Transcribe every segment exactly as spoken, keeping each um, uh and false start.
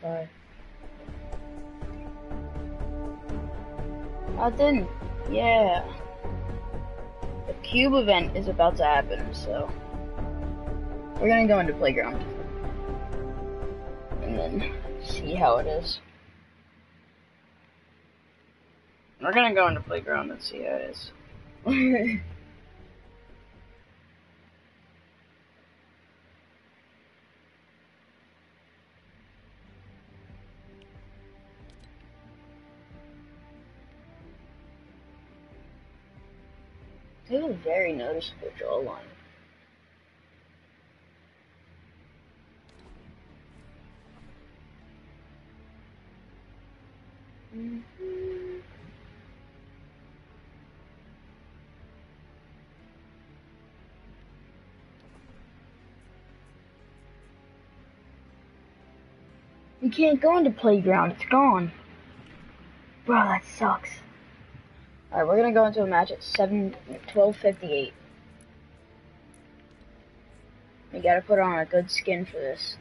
Bye. I didn't. Yeah. The cube event is about to happen, so we're gonna go into playground and then see how it is. We're gonna go into playground and see how it is. They have a very noticeable jawline. Mm-hmm. We can't go into playground, it's gone. Bro, that sucks. Alright, we're gonna go into a match at seven twelve fifty-eight. We gotta put on a good skin for this.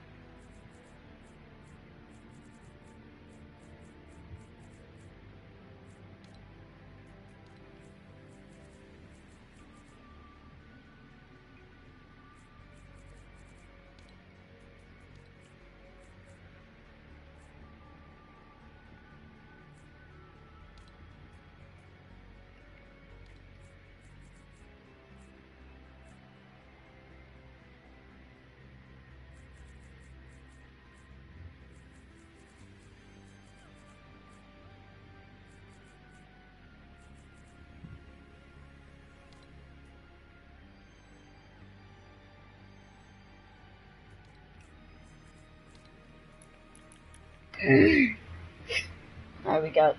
Alright, we got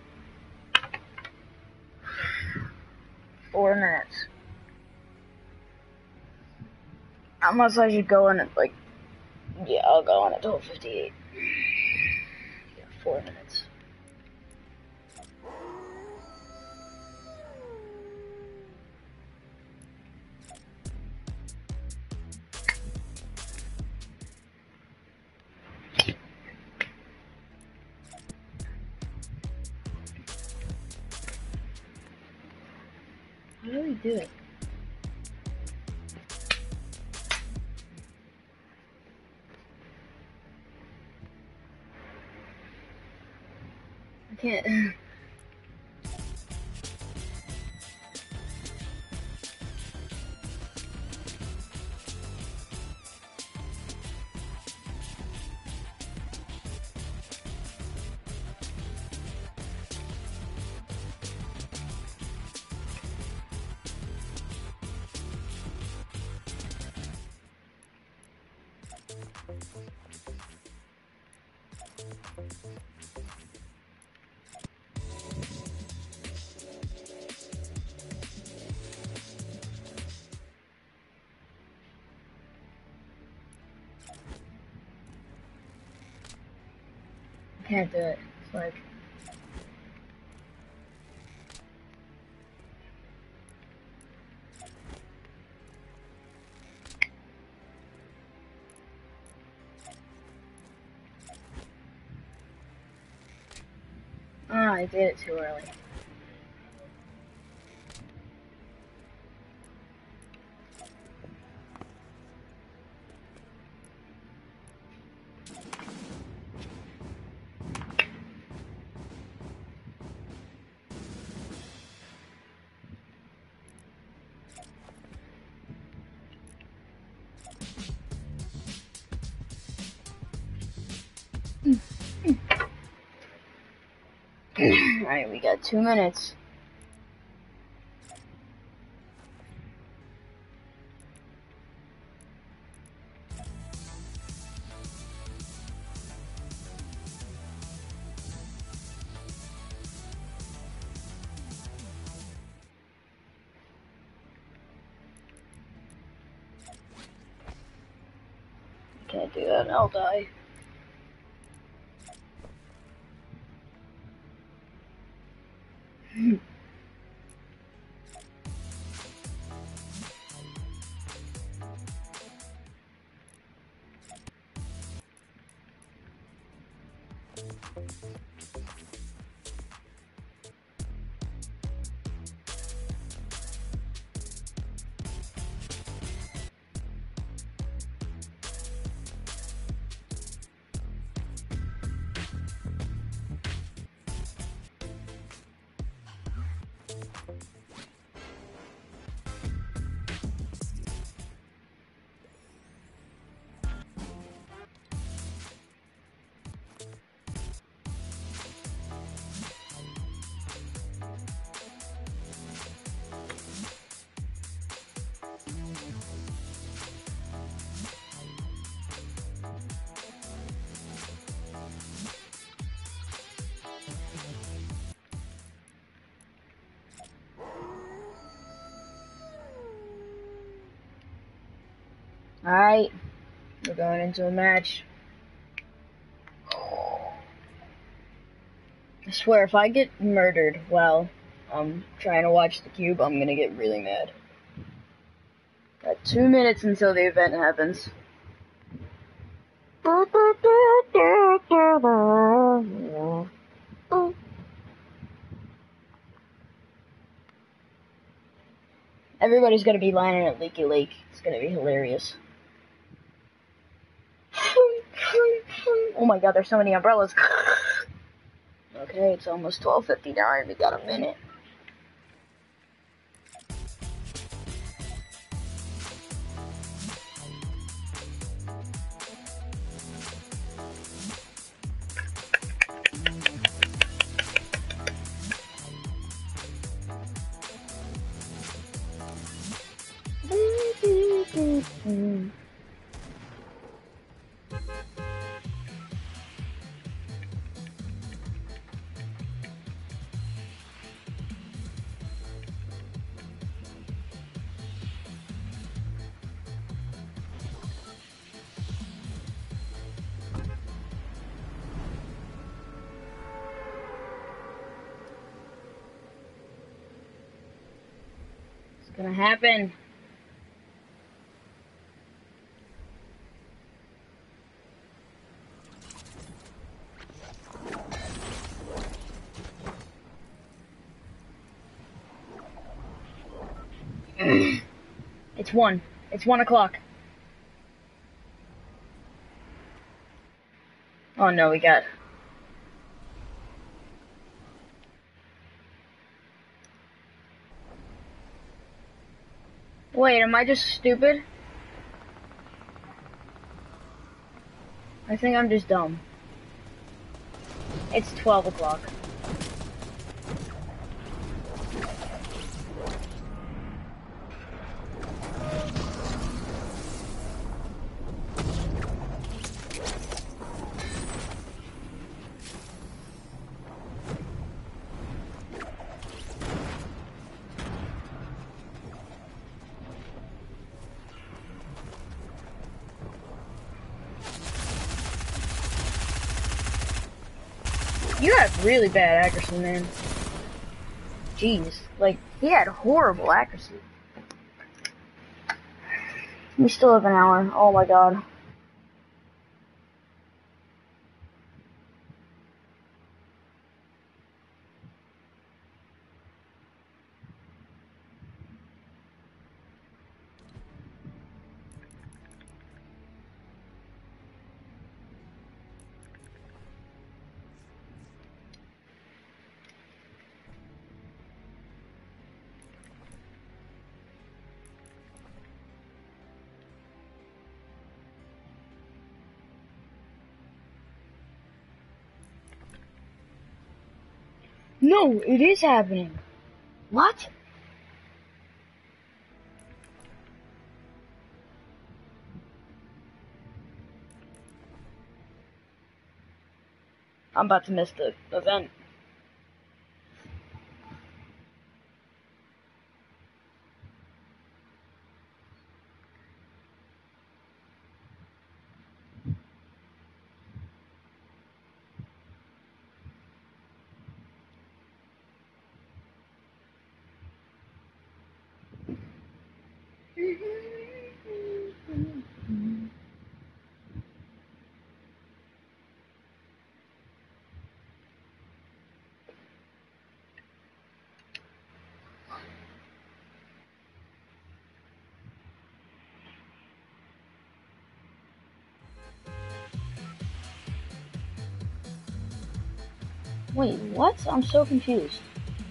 four minutes. Unless I should go in at like, yeah, I'll go on at twelve fifty-eight. Yeah, four minutes. How do we do it? I can't. Can't do it. It's like ah, I did it too early. Alright, we got two minutes. Can't do that, I'll die. Alright, we're going into a match. I swear, if I get murdered while I'm trying to watch the cube, I'm gonna get really mad. Got two minutes until the event happens. Everybody's gonna be lining at Leaky Lake. It's gonna be hilarious. Oh my god, there's so many umbrellas. Okay, it's almost twelve fifty-nine. We got a minute. It's gonna happen. It's one. It's one o'clock. Oh no, we got... Wait, am I just stupid? I think I'm just dumb. It's twelve o'clock. You have really bad accuracy, man. Jeez. Like, he had horrible accuracy. We still have an hour. Oh my god. No, it is happening. What? I'm about to miss the event. Wait, what? I'm so confused.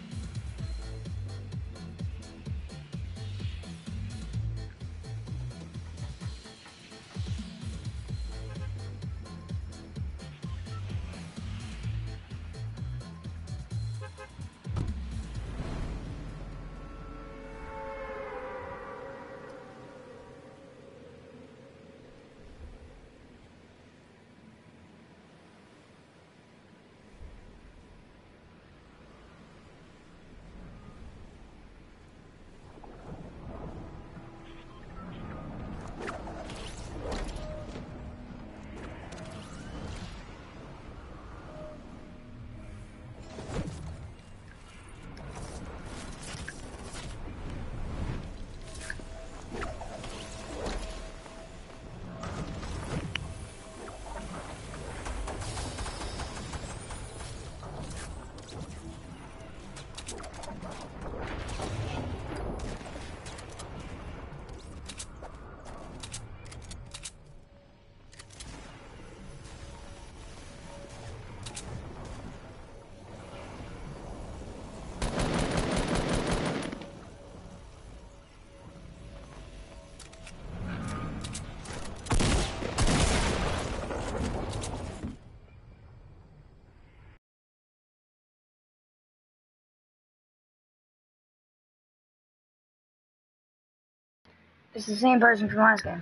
It's the same person from last game.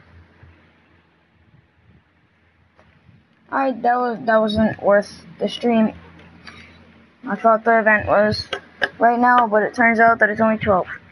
Alright, that was that wasn't worth the stream. I thought the event was right now, but it turns out that it's only twelve.